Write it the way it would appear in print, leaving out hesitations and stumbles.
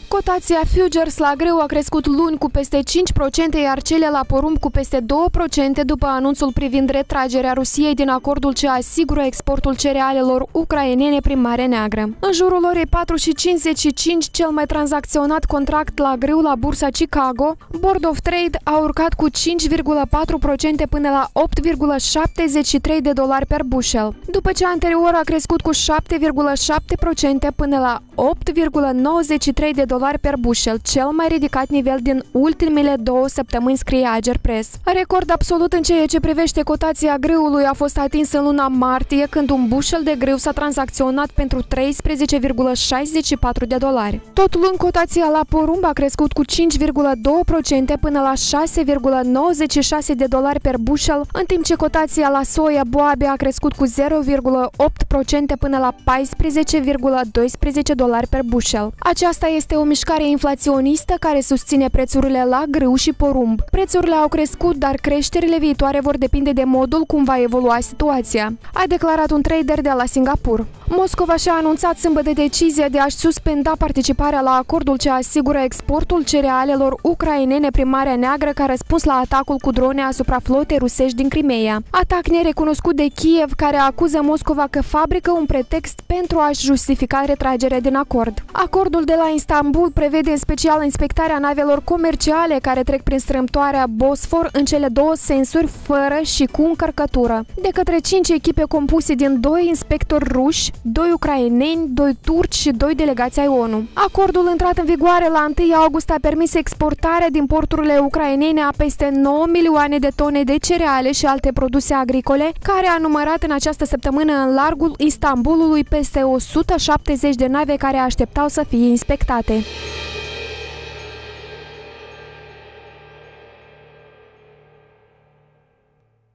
Cotația futures la grâu a crescut luni cu peste 5%, iar cele la porumb cu peste 2% după anunțul privind retragerea Rusiei din acordul ce asigură exportul cerealelor ucrainene prin Marea Neagră. În jurul orei 4:55, cel mai tranzacționat contract la grâu la bursa Chicago, Board of Trade a urcat cu 5,4% până la $8,73 per bushel, după ce anterior a crescut cu 7,7% până la $8,93 per bushel, cel mai ridicat nivel din ultimele 2 săptămâni, scrie Agerpres. Record absolut în ceea ce privește cotația grâului a fost atins în luna martie, când un bushel de grâu s-a tranzacționat pentru $13,64. Tot luni, cotația la porumb a crescut cu 5,2% până la $6,96 per bushel, în timp ce cotația la soia boabe a crescut cu 0,8% până la $14,12 per bushel. Aceasta este o mișcare inflaționistă care susține prețurile la grâu și porumb. Prețurile au crescut, dar creșterile viitoare vor depinde de modul cum va evolua situația, a declarat un trader de la Singapore. Moscova și-a anunțat sâmbătă decizia de a-și suspenda participarea la acordul ce asigură exportul cerealelor ucrainene prin Marea Neagră ca răspuns la atacul cu drone asupra flotei rusești din Crimea. Atac nerecunoscut de Kiev, care acuză Moscova că fabrică un pretext pentru a-și justifica retragerea din acord. Acordul de la Istanbul prevede în special inspectarea navelor comerciale care trec prin strâmtoarea Bosfor în cele 2 sensuri, fără și cu încărcătură, de către 5 echipe compuse din 2 inspectori ruși, 2 ucraineni, 2 turci și 2 delegații ai ONU. Acordul intrat în vigoare la 1 august a permis exportarea din porturile ucrainene a peste 9 milioane de tone de cereale și alte produse agricole, care a numărat în această săptămână în largul Istanbulului peste 170 de nave care așteptau să fie inspectate.